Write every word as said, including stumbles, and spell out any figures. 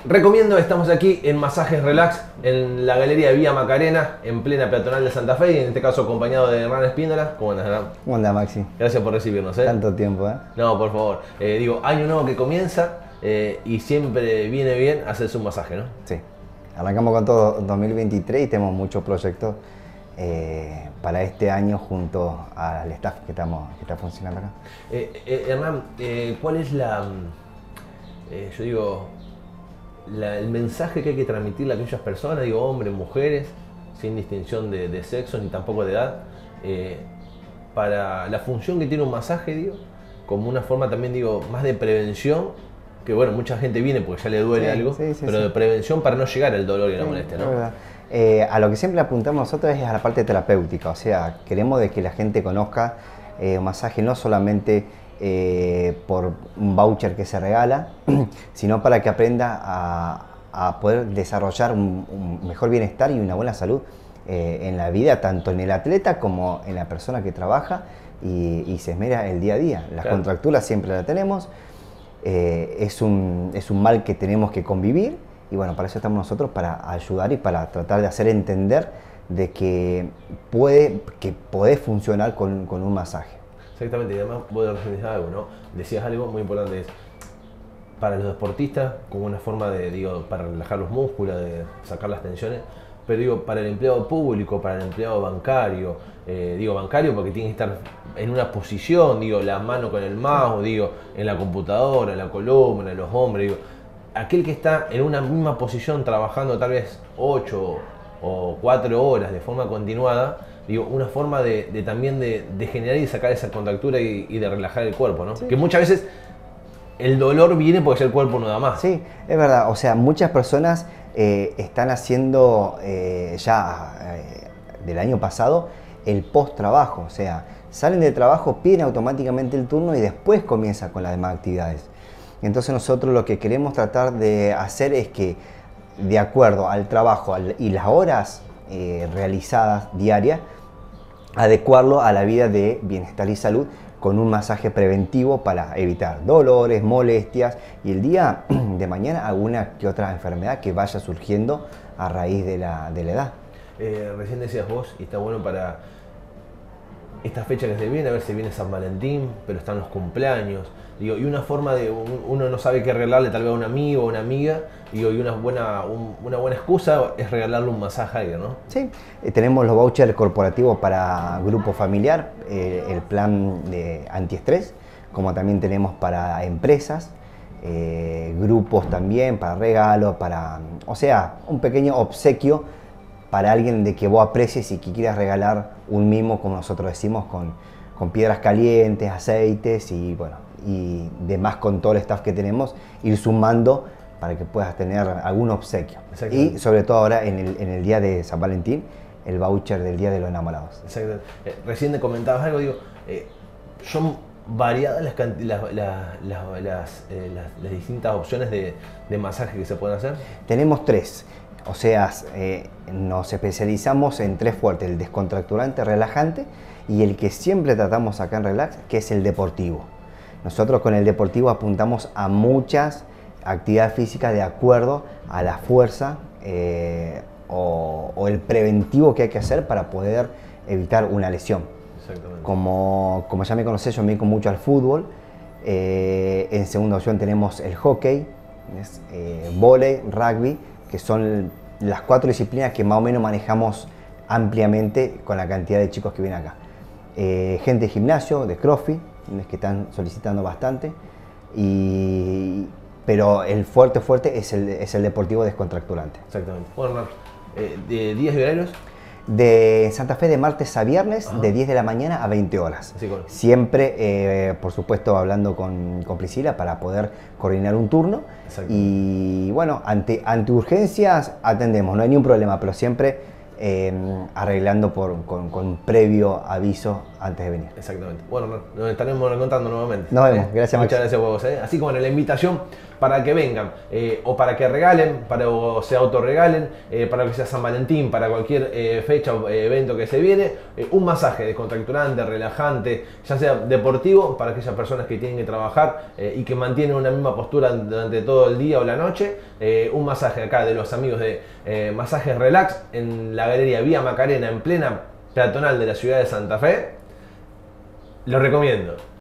Recomiendo, estamos aquí en Masajes Relax, en la Galería de Vía Macarena, en plena peatonal de Santa Fe, y en este caso acompañado de Hernán Espíndola. ¿Cómo andas, Hernán? ¿Cómo anda, Maxi? Gracias por recibirnos, ¿eh? Tanto tiempo, ¿eh? No, por favor. Eh, digo, año nuevo que comienza eh, y siempre viene bien hacerse un masaje, ¿no? Sí. Arrancamos con todo dos mil veintitrés y tenemos muchos proyectos eh, para este año junto al staff que, estamos, que está funcionando acá. Eh, eh, Hernán, eh, ¿cuál es la, eh, yo digo, la, el mensaje que hay que transmitirle a aquellas personas, digo, hombres, mujeres, sin distinción de, de sexo ni tampoco de edad, eh, para la función que tiene un masaje, digo, como una forma también, digo, más de prevención, que bueno, mucha gente viene porque ya le duele Sí, algo, sí, sí, pero sí. de prevención para no llegar al dolor y la Sí, molestia, es ¿no? verdad. Eh, a lo que siempre apuntamos nosotros es a la parte terapéutica, o sea, queremos de que la gente conozca eh, un masaje no solamente eh, por un voucher que se regala, sino para que aprenda a, a poder desarrollar un, un mejor bienestar y una buena salud eh, en la vida, tanto en el atleta como en la persona que trabaja y, y se esmera el día a día. Las Claro. contracturas siempre las tenemos, eh, es, un, es un mal que tenemos que convivir. Y bueno, para eso estamos nosotros, para ayudar y para tratar de hacer entender de que puede, que puede funcionar con, con un masaje. Exactamente, y además vos decías algo, ¿no? Decías algo muy importante, es para los deportistas como una forma de, digo, para relajar los músculos, de sacar las tensiones, pero digo, para el empleado público, para el empleado bancario, eh, digo bancario porque tiene que estar en una posición, digo, la mano con el mouse, digo, en la computadora, en la columna, en los hombros, digo, aquel que está en una misma posición trabajando tal vez ocho o cuatro horas de forma continuada, digo, una forma de, de también de, de generar y sacar esa contractura y, y de relajar el cuerpo, ¿no? Sí. Que muchas veces el dolor viene porque ya el cuerpo no da más. Sí, es verdad. O sea, muchas personas eh, están haciendo eh, ya eh, del año pasado el post-trabajo. O sea, salen de trabajo, piden automáticamente el turno y después comienza con las demás actividades. Entonces nosotros lo que queremos tratar de hacer es que, de acuerdo al trabajo y las horas eh, realizadas diarias, adecuarlo a la vida de bienestar y salud con un masaje preventivo para evitar dolores, molestias y el día de mañana alguna que otra enfermedad que vaya surgiendo a raíz de la, de la edad. Eh, recién decías vos, y está bueno para esta fecha que se viene, a ver si viene San Valentín, pero están los cumpleaños, digo, y una forma de, un- uno no sabe qué regalarle tal vez a un amigo o una amiga, digo, y una buena, un- una buena excusa es regalarle un masaje a alguien, ¿no? Sí, eh, tenemos los vouchers corporativos para grupo familiar, eh, el plan de antiestrés, como también tenemos para empresas, eh, grupos también, para regalos, para, o sea, un pequeño obsequio para alguien de que vos aprecies y que quieras regalar un mimo, como nosotros decimos, con, con piedras calientes, aceites y bueno, y demás con todo el staff que tenemos, ir sumando para que puedas tener algún obsequio. Exactamente. Y sobre todo ahora en el, en el día de San Valentín, el voucher del Día de los Enamorados. Exacto. Eh, recién te comentabas algo, digo, eh, son variadas las, canti- las, las, las- las, eh, las- las distintas opciones de, de masaje que se pueden hacer. Tenemos tres, o sea, eh, nos especializamos en tres fuertes, el descontracturante, relajante y el que siempre tratamos acá en Relax, que es el deportivo. Nosotros con el deportivo apuntamos a muchas actividades físicas de acuerdo a la fuerza eh, o, o el preventivo que hay que hacer para poder evitar una lesión. Exactamente. Como, como ya me conocés, yo me dedico mucho al fútbol. Eh, en segunda opción tenemos el hockey, es, eh, vóley, rugby, que son las cuatro disciplinas que más o menos manejamos ampliamente con la cantidad de chicos que vienen acá. Eh, gente de gimnasio, de CrossFit, es que están solicitando bastante, y, pero el fuerte fuerte es el, es el deportivo descontracturante. Exactamente. Bueno, Hernán, eh, de días y horarios, De Santa Fe de martes a viernes, Ajá. de diez de la mañana a veinte horas. Así con- Siempre, eh, por supuesto, hablando con, con Priscila para poder coordinar un turno. Exacto. Y bueno, ante, ante urgencias atendemos, no hay ningún problema, pero siempre eh, arreglando por, con, con previo aviso antes de venir. Exactamente. Bueno, nos, nos estaremos encontrando nuevamente. Nos vemos. ¿eh? Gracias, Max. Muchas gracias a vos. ¿eh? Así como en la invitación para que vengan eh, o para que regalen, para que se autorregalen, eh, para que sea San Valentín, para cualquier eh, fecha o eh, evento que se viene, eh, un masaje descontracturante, relajante, ya sea deportivo para aquellas personas que tienen que trabajar eh, y que mantienen una misma postura durante todo el día o la noche, eh, un masaje acá de los amigos de eh, Masajes Relax en la Galería Vía Macarena en plena peatonal de la ciudad de Santa Fe. Lo recomiendo.